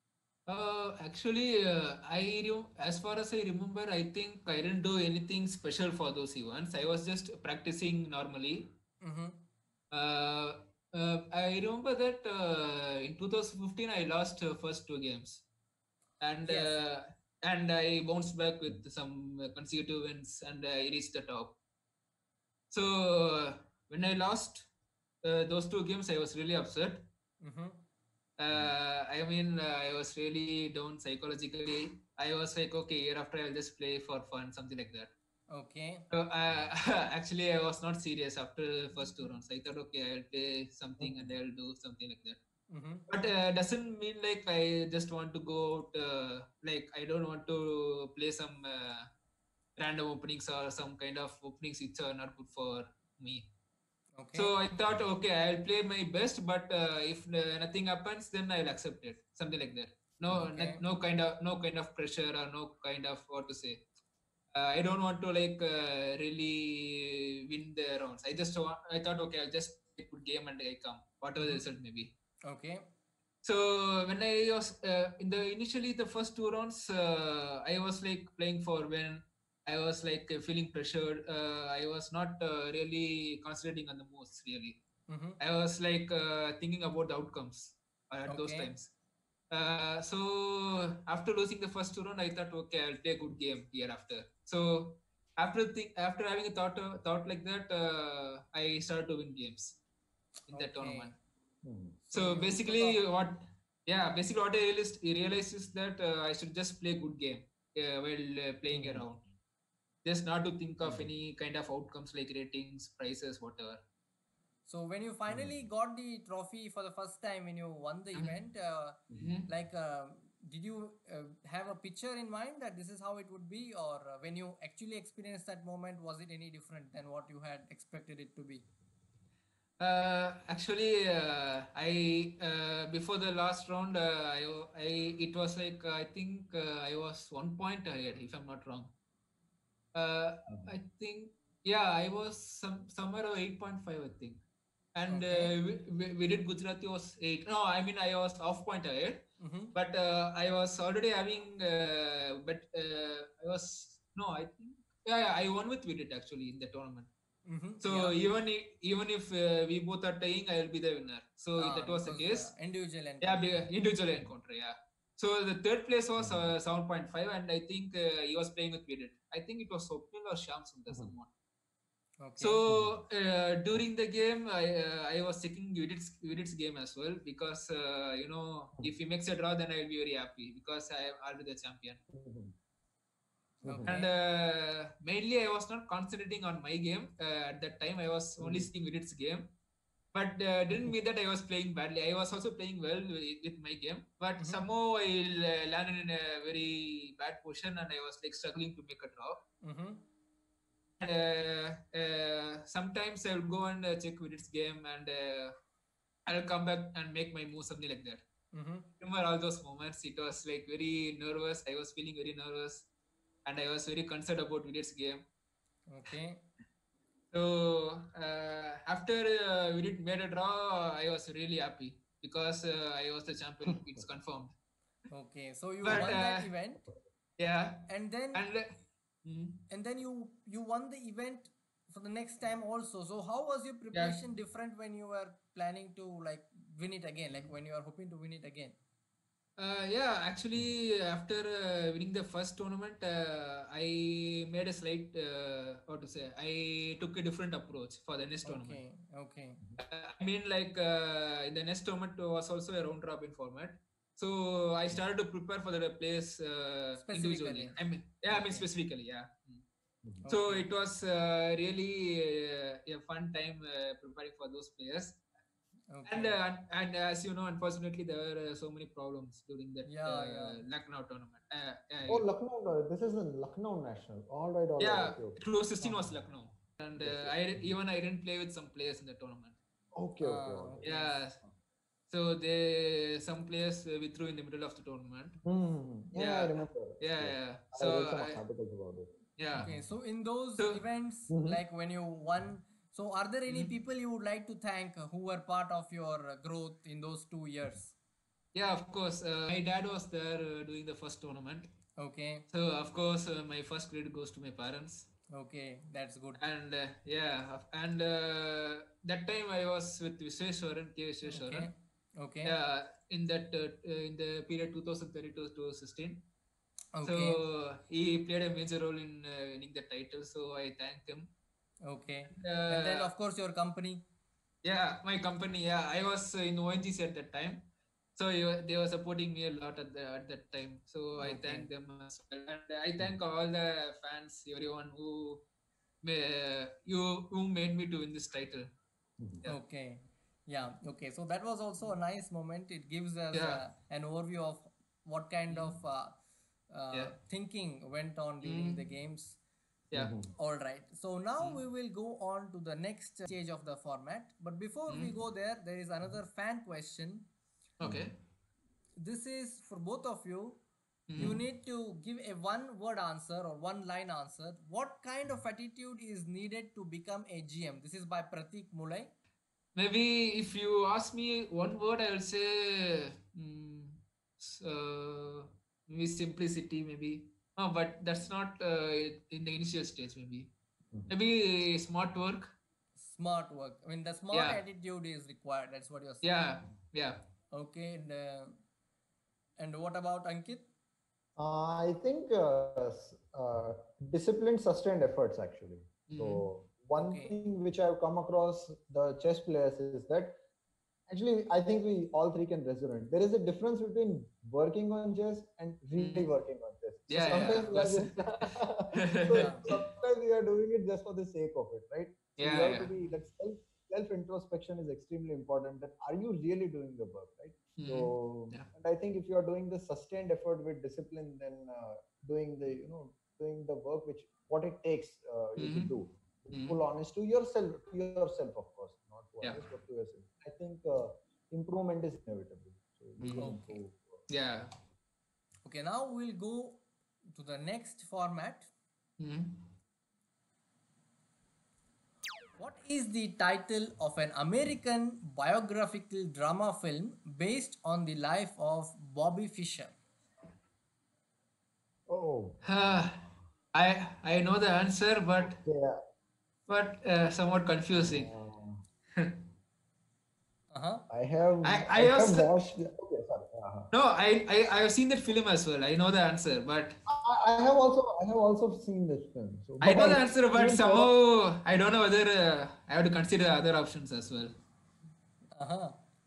Uh, actually, uh, I rem- as far as I remember, I think I didn't do anything special for those events. I was just practicing normally. Mm-hmm. Uh, uh, I remember that uh, in two thousand fifteen I lost uh, first two games, and Yes. uh, and I bounced back with some uh, consecutive wins, and I reached the top. So uh, when I lost uh, those two games, I was really upset. Mm-hmm. Uh, I mean, uh, I was really down psychologically. I was like, okay, year after I'll just play for fun, something like that. Okay. So, uh, actually, I was not serious after the first two rounds. I thought, okay, I'll play something and I'll do something like that. Mm-hmm. But uh, doesn't mean like I just want to go out. Uh, like I don't want to play some uh, random openings or some kind of openings which are not good for me. So Okay. I thought, okay, I'll play my best, but uh, if uh, nothing happens, then I'll accept it. Something like that. No, no, Okay. no kind of no kind of pressure or no kind of what to say. Uh, I don't want to like uh, really win the rounds. I just want. I thought, okay, I'll just play good game and I come, whatever the Mm-hmm. result may be. Okay. So when I was uh, in the initially the first two rounds, uh, I was like playing for when I was like uh, feeling pressured. Uh, I was not uh, really concentrating on the moves really. Mm-hmm. I was like uh, thinking about the outcomes uh, at those Okay. times. Uh, so after losing the first two round, I thought, okay, I'll play a good game here after. So after think after having a thought uh, thought like that, uh, I started to win games in that tournament. Okay. Hmm. So So you sort basically, of what yeah, basically what I realized, I realized is that uh, I should just play good game uh, while uh, playing Hmm. around, just not to think of Hmm. any kind of outcomes like ratings, prices, whatever. so when you Hmm. finally got the trophy for the first time when you won the event, uh, Mm-hmm. like uh, did you uh, have a picture in mind that this is how it would be, or uh, when you actually experienced that moment, was it any different than what you had expected it to be? Uh, actually, uh, I uh, before the last round, uh, I, I it was like uh, I think uh, I was one point ahead if I'm not wrong. Uh, Hmm. I think yeah, I was some somewhere around eight point five. I think and Okay. uh, we, we, we did Gujarati was eight. No, I mean I was off point ahead, Mm-hmm. but uh, I was already having. Uh, but uh, I was no, I think yeah, yeah, I won with Vidit actually in the tournament. Mm-hmm. So Yeah. even if, even if uh, we both are tying, I will be the winner. So Ah, that was the because uh, case. individual Yeah, encounter. be- individual encounter. Yeah. So the third place was uh, seven point five, and I think uh, he was playing with Vidit. I think it was Swapnil or Shyam Sundar, someone. Okay. So uh, during the game, I uh, I was checking Vidit's, Vidit's game as well because uh, you know if he makes a draw, then I will be very happy because I am already the champion. And Okay. uh, mainly, I was not concentrating on my game uh, at that time. I was only seeing Vidit's game, but uh, didn't mean that I was playing badly. I was also playing well with, with my game, but Mm-hmm. somehow I uh, landed in a very bad position, and I was like struggling to make a draw. Mm-hmm. uh, uh, sometimes I'll go and uh, check with its game, and uh, I'll come back and make my move, something like that. Mm-hmm. Remember all those moments? It was like very nervous. I was feeling very nervous, and I was very concerned about Vidit's game. Okay. So uh, after uh, Vidit made a draw, I was really happy because uh, I was the champion. It's confirmed. Okay. So you But won uh, that event, yeah, and then and uh, mm, and then you you won the event for the next time also. So how was your yeah. preparation different when you were planning to like win it again, like when you are hoping to win it again? Uh, yeah, actually, after uh, winning the first tournament, uh, I made a slight, uh, how to say, I took a different approach for the next tournament. Okay. Okay. Uh, I mean, like, uh, in the next tournament was also a round robin format. So I started to prepare for the place uh, individually. Specifically. I mean, yeah, I mean, Okay. specifically, yeah. Mm. So Okay. it was uh, really uh, a fun time uh, preparing for those players. And, Okay. uh, and as you know, unfortunately, there were uh, so many problems during that Yeah. Yeah. uh, Lucknow tournament. Uh, Oh, uh, Lucknow. uh, This is in Lucknow National. All right, all right. yeah, Okay, okay. close sixteen was Uh-huh. Lucknow, and Yes, uh, yes. I even I didn't play with some players in the tournament. Okay, okay, Ah. all right. Okay. Yeah, so they some players uh, withdrew in the middle of the tournament. Hmm. Yeah, I Yeah, remember. yeah, Yes. yeah. I read So some I articles about it. yeah. Okay, so in those So events, Mhm. like when you won, so are there any mhm. people you would like to thank uh, who were part of your uh, growth in those two years? Yeah, of course. Uh, my dad was there uh, doing the first tournament. Okay, So of course, uh, my first credit goes to my parents. okay, that's good. And uh, yeah, of- and uh, that time I was with Vishweshwaran, K. Vishweshwaran. Okay, okay, Yeah, in that uh, uh, in the period two thousand thirty to twenty sixteen. okay, So he played a major role in uh, winning the title. So I thank him. okay. And, And then, uh, of course, your company. yeah, my company. Yeah, I was in O N G C at that time. So he wa- they were supporting me a lot at, the, at that time. So I Okay, thank them as well. And I thank all the fans, everyone who may, you who made me to win this title. Yeah. okay. Yeah, okay. So that was also a nice moment. It gives us Yeah. uh, an overview of what kind of uh, uh, Yeah. thinking went on during the Mm, games. yeah. All right. So now we Mm, will go on to the next stage of the format. But before we mm. go there, there is another fan question. Okay. This is for both of you. You Mm. need to give a one word answer or one line answer. What kind of attitude is needed to become a G M? This is by Pratik Mulai. Maybe if you ask me one word, I will say mm, s- uh, maybe simplicity. Maybe. No, but that's not uh, in the initial stage. Maybe. Maybe smart work. Smart work. I mean, the smart Yeah. attitude is required. That's what you're saying. Yeah. Yeah. Okay. And, uh, and what about Ankit? Uh, I think uh, s- uh, disciplined, sustained efforts actually. Mm. So one Okay. thing which I've come across the chess players is that actually I think we all three can resonate. There is a difference between working on chess and really Mm. working on chess. So Yeah. Yeah. sometimes Of we are course. just Yeah. so sometimes we are doing it just for the sake of it, right? So you Yeah. have to Yeah. be that self self introspection is extremely important. That are you really doing the work, right? Mm. So, Yeah. and I think if you are doing the sustained effort with discipline, then uh, doing the, you know, doing the work which what it takes uh, you to Mm. do, in Mm. full honest to yourself, to yourself, of course, not to Yeah. others, but to yourself. I think uh, improvement is inevitable. So you will Mm. Okay. improve. Yeah. Okay. Now we'll go to the next format. Mm. What is the title of an American biographical drama film based on the life of Bobby Fischer? Oh, Uh, I I know the answer, but yeah. but uh, somewhat confusing. Uh, Uh-huh. I have I I I have was watched. Okay, sorry. Uh-huh. no, I, I I have seen that film as well. I know the answer, but I, I have also I have also seen this film. So, I but know I the answer, but even thought of somehow I don't know whether uh, I have to consider other options as well. Uh-huh.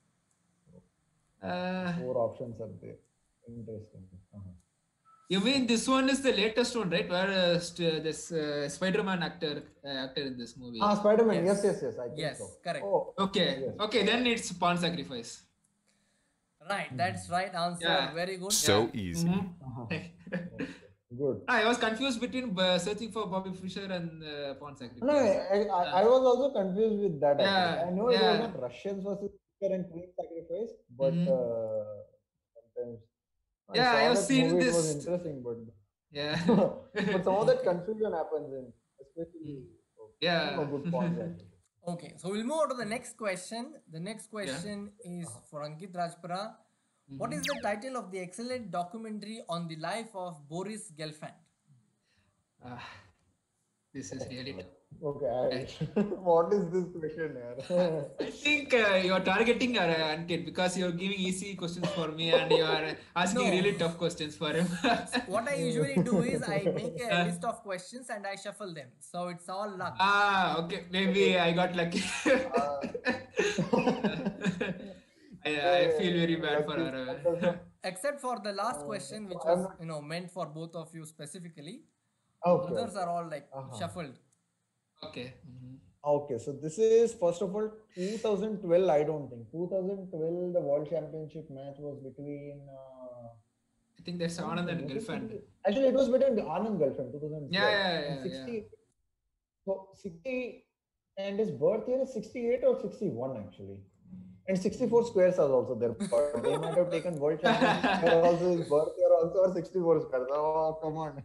Uh, four options are there. Interesting. Uh-huh. you mean this one is the latest one, right? Where uh, st- this uh, Spider-Man actor uh, actor in this movie. Ah, Spider-Man. Yes. Yes, yes, yes. I think Yes, so. correct. Oh, Okay, yes. okay, then it's Pawn Sacrifice. Right, that's right answer. Yeah. Very good. So Yeah. easy. Uh-huh. Good. I was confused between uh, Searching for Bobby Fischer and uh, Pawn Sacrifice. No, I, I, I was also confused with that. Yeah, Actually. I know it was yeah. not Russians versus Hitler and Queen Sacrifice, but Mhm. uh, sometimes I Yeah, saw I have that seen movie. It was this- interesting, but Yeah. but some of that confusion happens in, especially. Yeah. No good points. Actually. Okay, so we'll move on to the next question. The next question is for Ankit Rajpura. What is the title of the excellent documentary on the life of Boris Gelfand? Ah, this is really tough. Okay, I, what is this question here? I think uh, you're targeting uh, Ankit because you're giving easy questions for me and you are asking No. really tough questions for him. What I usually do is I make a list of questions and I shuffle them. So it's all luck. Ah, okay. Maybe I got lucky. I, I feel very bad for her. Except for the last question, which I'm was not- you know meant for both of you specifically. Okay. Others are all like Uh-huh. shuffled. Okay. Mhm. Okay, so this is first of all twenty twelve. I don't think twenty twelve the World Championship match was between. Uh, I think that's Anand and Girlfriend. Actually, it was between Anand Girlfriend twenty twelve. Yeah, yeah, yeah, And sixty. So sixty, and his birth year is sixty-eight or sixty-one actually, and sixty-four squares are also there. But they might have taken World Championship year also, his birth year also, or sixty-four squares. Oh, come on.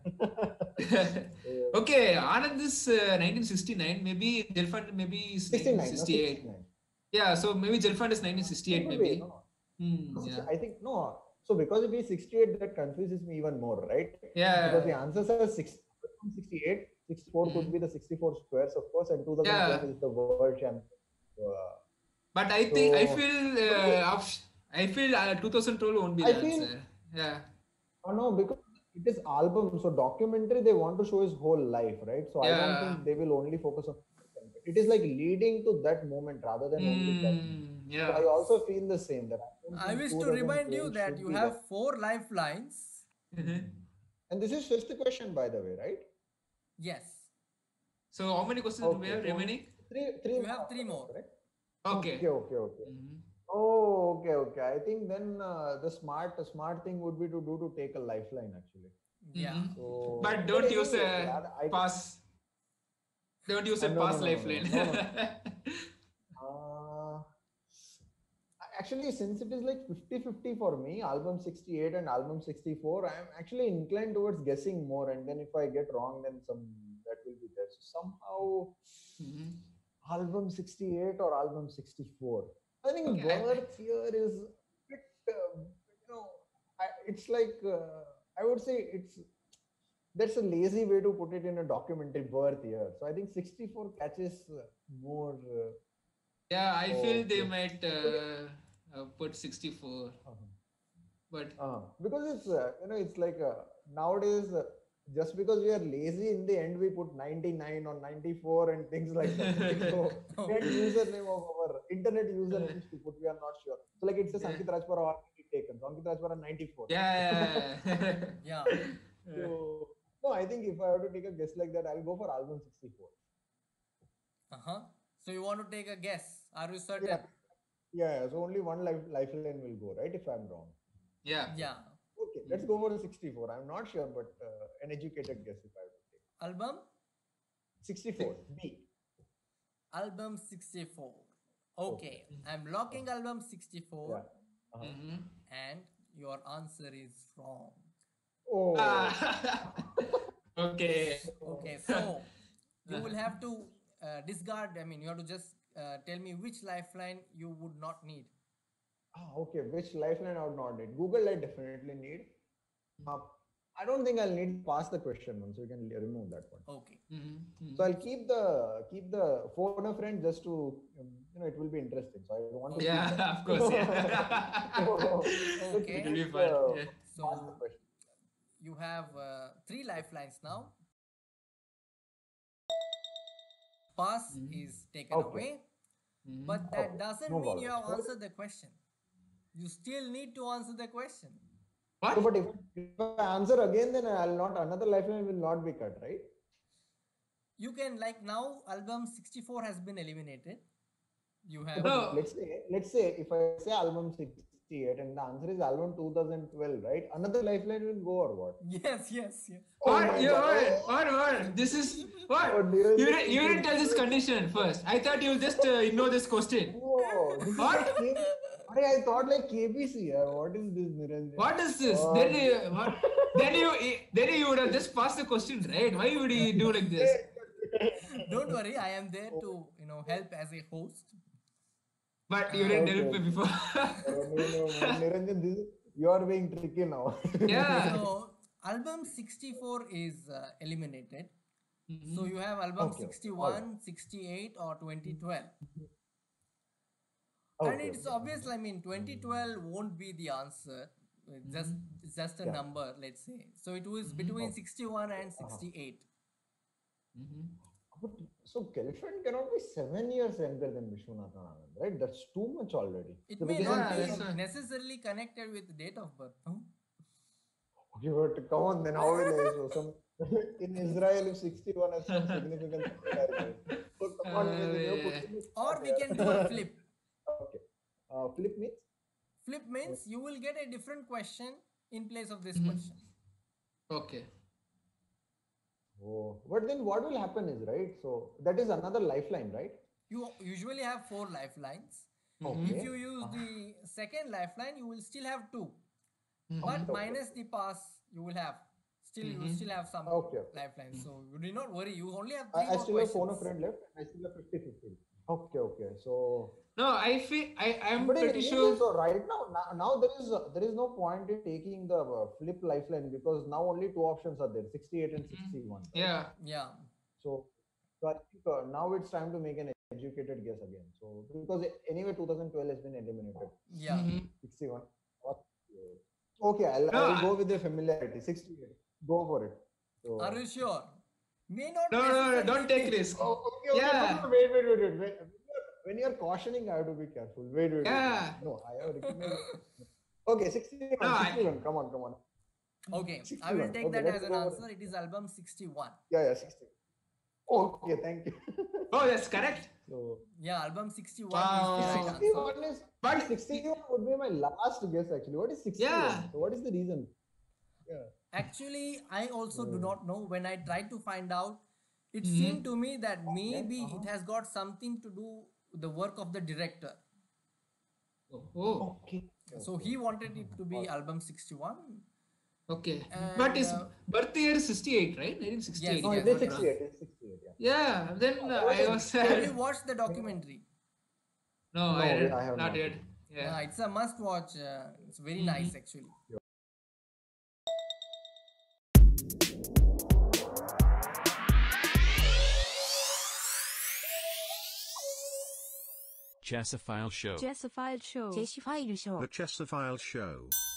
Okay, Anand is uh, nineteen sixty-nine. Maybe Girlfriend maybe is sixty-nine. nineteen No, sixty-eight. sixty-nine. Yeah, so maybe Girlfriend is nineteen sixty-eight. Could be, Maybe. no. Hmm, yeah. I think no. So because it is sixty-eight, that confuses me even more, right? Yeah. Because the answers are six, sixty-eight, sixty-four could be the sixty-four squares, of course, and two thousand twelve Yeah. is the world champion. Uh, But I think I So- feel uh, op- I feel uh, twenty twelve won't be I the feel- answer. Yeah. oh no, because it is album, so documentary they want to show his whole life, right? So I don't Yeah. think they will only focus on. It is like leading to that moment rather than only that. Hmm, So yeah. I also feel the same. That I, don't I think wish to twenty remind you twelve that should you be have that. four lifelines. Mhm. And this is fifth question, by the way, right? Yes. So how many questions do we have so remaining? Three, three. You have three more. Correct? Okay. Okay, okay, okay. Mhm. Oh, okay, okay. I think then uh, the smart, the smart thing would be to do to take a lifeline actually. Yeah. Mhm. So, But don't anyway, use a I- I- pass. Don't use Uh, a no, pass no, no, no, lifeline. no, Uh, actually, since it is like fifty-fifty for me, album sixty-eight and album sixty-four, I am actually inclined towards guessing more. And then if I get wrong, then some that will be there. So somehow, Mhm. album sixty-eight or album sixty-four. I think Okay. birth year is a bit, uh, you know, I, it's like, uh, I would say it's, that's a lazy way to put it in a documentary, birth year. So I think sixty-four catches uh, more. Uh, Yeah, I feel they Okay. might uh, uh, put sixty-four. uh-huh. But Uh, because it's uh, you know it's like uh, nowadays uh, just because we are lazy in the end we put ninety-nine or ninety-four and things like that. So get username of our internet usernames to put, we are not sure. So like it says Yeah. Ankit Rajpura already taken. So Ankit Rajpura ninety-four. yeah. Yeah. So no, I think if I have to take a guess like that, I'll go for album sixty-four. Uh huh. So you want to take a guess? Are you certain? Yeah. Yeah, yeah, so only one life, lifeline will go, right? If I'm wrong. yeah. Yeah. Okay, let's go for sixty-four. I'm not sure, but uh, an educated guess if I have to take. Album? sixty-four. B. Album sixty-four. Okay. I'm locking album sixty-four Yeah. Uh-huh. Mhm. and your answer is wrong. Oh. Ah. Okay. Okay. So you will have to uh, discard. I mean, you have to just uh, tell me which lifeline you would not need. Ah, okay. Which lifeline I would not need? Google I definitely need. Uh, I don't think I'll need to pass the question one, so you can remove that one. Okay. Mm-hmm. Mm-hmm. So I'll keep the keep the phone a friend just to um, you know it will be interesting. So I want to. Yeah, keep that. of course. Yeah. So Okay. It will be keep, fun. uh, Yeah. pass the So question. you have uh, three lifelines now. Pass is taken Okay. away, Mhm. but that Okay. doesn't No mean you have problem. answered the question. You still need to answer the question. What? So, but if, if I answer again, then I'll not another lifeline will not be cut, right? You can, like, now album sixty-four has been eliminated. You have But No. let's say let's say if I say album sixty-eight and the answer is album two thousand twelve, right? Another lifeline will go or what? yes, yes, yes. Oh What? my You God. what? What? What? This is what? Oh, Neeraj, You this didn't, you is didn't tell this condition first. I thought you just uh, ignore this question. Oh, this is What? like K- Arey, I thought like K B C. Yeah. What is this, Niranjan? What is this? Oh, then you what? Then you then you would have just passed the question, right? Why would you do like this? Don't worry, I am there to, you know, help as a host. But you didn't tell Okay. me before. Oh, no, no, man. Niranjan, this is, you are being tricky now. Yeah. So album sixty-four is uh, eliminated. So you have album Okay. sixty-one, sixty-eight, or twenty twelve. And Okay. it's obvious, I mean, twenty twelve won't be the answer. It's just, it's just a Yeah. number, let's say. So it was between sixty-one and sixty-eight. But, so Gelfand cannot be seven years younger than Vishwanathan Anand, right? That's too much already. It So may because not Yeah, be that's right. necessarily connected with date of birth. No? Okay, but come on, then how will I show some in Israel if sixty-one has some significance? So come on, Uh, you yeah. put me- Or we can do a flip. Okay. Uh, flip means? Flip means you will get a different question in place of this question. Okay. Oh, but then what will happen is, right? So that is another lifeline, right? You usually have four lifelines. Okay. If you use the second lifeline, you will still have two. Okay, But okay. minus the pass, you will have still you will still have some Okay, okay. lifelines. So you do not worry. You only have three I, I more still have questions. phone a friend left. I still have fifty fifty. Okay, okay. So No, I feel I I'm but in pretty India, sure. so right now, now, now there is uh, there is no point in taking the uh, flip lifeline because now only two options are there, sixty-eight and sixty-one. right? Yeah. Yeah. So, so I think uh, now it's time to make an educated guess again. So because anyway, two thousand twelve has been eliminated. Yeah. sixty-one. Okay, I'll, No, I'll I- go with the familiarity. sixty-eight. Go for it. So, Are you sure? May not. No, no, no, necessarily don't be- take risk. Oh, okay, okay. Yeah. No, no, wait, wait, wait, wait, wait. When you're cautioning, I have to be careful. Wait, wait, Yeah. wait. No, I have recognized. Okay, sixty-one. No, I- sixty-one. Come on, come on. Okay, I will sixty-one. take Okay, that let's as an go with answer. It is album sixty-one. Yeah, yeah, sixty. Okay, thank you. Oh, that's correct. So, Yeah, album sixty-one Wow. is the right answer. sixty-one is, But- sixty-one would be my last guess actually. What is sixty-one? Yeah. So, what is the reason? Yeah. Actually, I also do not know. When I tried to find out, it seemed to me that maybe it has got something to do with the work of the director. Oh, oh, Okay. So he wanted it to be album sixty-one. okay. And, But his uh, birth year is sixty-eight, right? nineteen sixty-eight. Yes, No, yes. it is sixty-eight. It is sixty-eight. Yeah. Yeah. Then uh, I was. Have you watched the documentary? No, No, I, didn't, I have not not. yet. Yeah, Yeah. it's a must watch. Uh, it's very nice actually. Chessophile Show. Chessophile Show. Chessophile Show. The Chestophile Show.